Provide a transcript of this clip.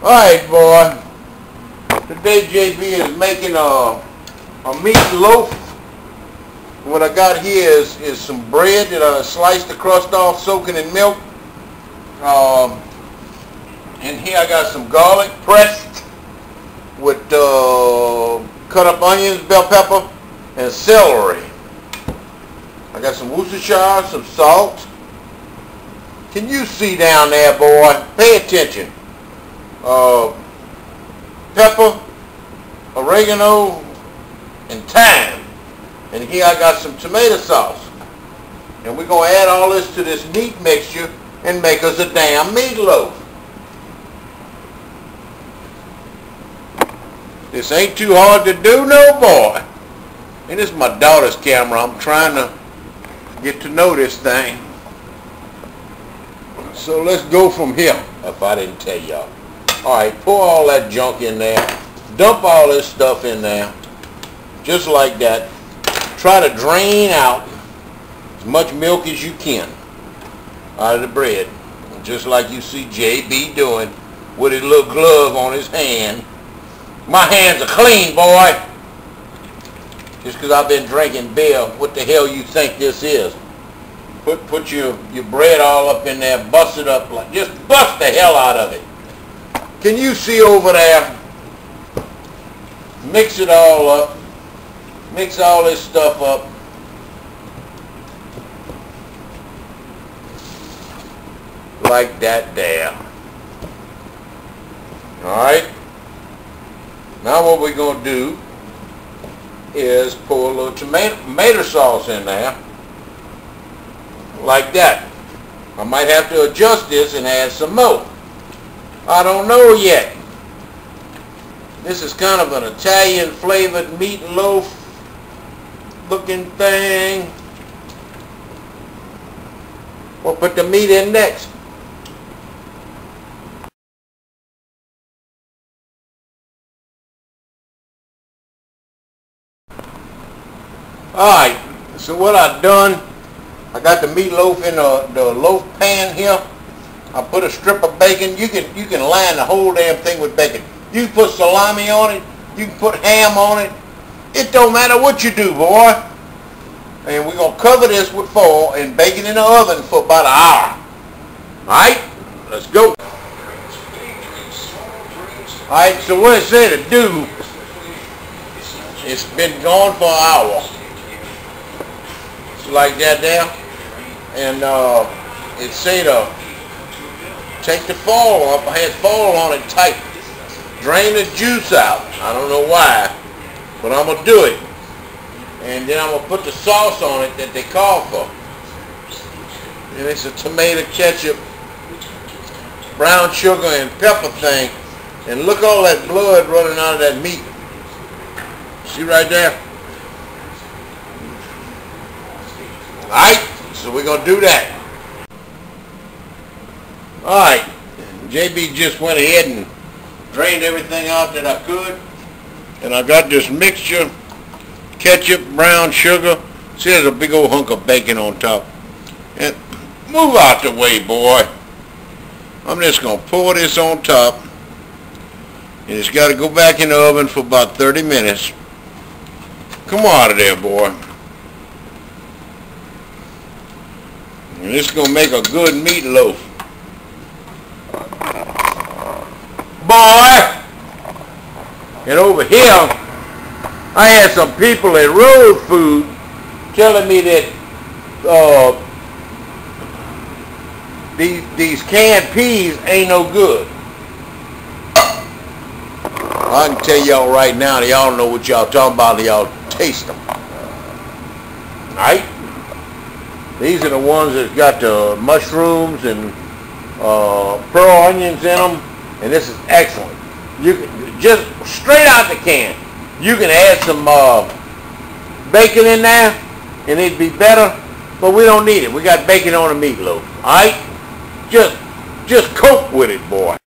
Alright, boy. Today JB is making a meat loaf. What I got here is some bread that I sliced the crust off, soaking in milk. And here I got some garlic pressed with cut up onions, bell pepper, and celery. I got some Worcestershire, some salt. Can you see down there, boy? Pay attention. Pepper, oregano, and thyme. And here I got some tomato sauce. And we're going to add all this to this meat mixture and make us a damn meatloaf. This ain't too hard to do, no boy. And this is my daughter's camera. I'm trying to get to know this thing. So let's go from here, if I didn't tell y'all. Alright, pour all that junk in there. Dump all this stuff in there. Just like that. Try to drain out as much milk as you can out of the bread. Just like you see JB doing with his little glove on his hand. My hands are clean, boy. Just because I've been drinking beer, what the hell you think this is? Put your bread all up in there, bust it up, like just bust the hell out of it. Can you see over there? Mix it all up. Mix all this stuff up. Like that there. Alright? Now what we're going to do is pour a little tomato sauce in there. Like that. I might have to adjust this and add some more. I don't know yet. This is kind of an Italian flavored meatloaf looking thing. We'll put the meat in next. Alright, so what I've done, I got the meatloaf in the loaf pan here. I put a strip of bacon. You can line the whole damn thing with bacon. You can put salami on it. You can put ham on it. It don't matter what you do, boy. And we're going to cover this with foil and bake it in the oven for about an hour. Alright? Let's go. Alright, so what it said to do, it's been gone for an hour. Like that there. And it said take the foil up. I had foil on it tight. Drain the juice out. I don't know why, but I'm going to do it. And then I'm going to put the sauce on it that they call for. And it's a tomato ketchup, brown sugar, and pepper thing. And look all that blood running out of that meat. See right there? Alright, so we're going to do that. Alright, JB just went ahead and drained everything out that I could. And I got this mixture, ketchup, brown sugar. See, there's a big old hunk of bacon on top. And move out the way, boy. I'm just going to pour this on top. And it's got to go back in the oven for about 30 minutes. Come on out of there, boy. And this is going to make a good meatloaf. Boy! And over here, I had some people at Road Food telling me that these canned peas ain't no good. I can tell y'all right now, y'all know what y'all talking about, y'all taste them. Right? These are the ones that got the mushrooms and pearl onions in them, and this is excellent. You can just straight out the can. You can add some bacon in there, and it'd be better. But we don't need it. We got bacon on the meatloaf. All right, just cope with it, boy.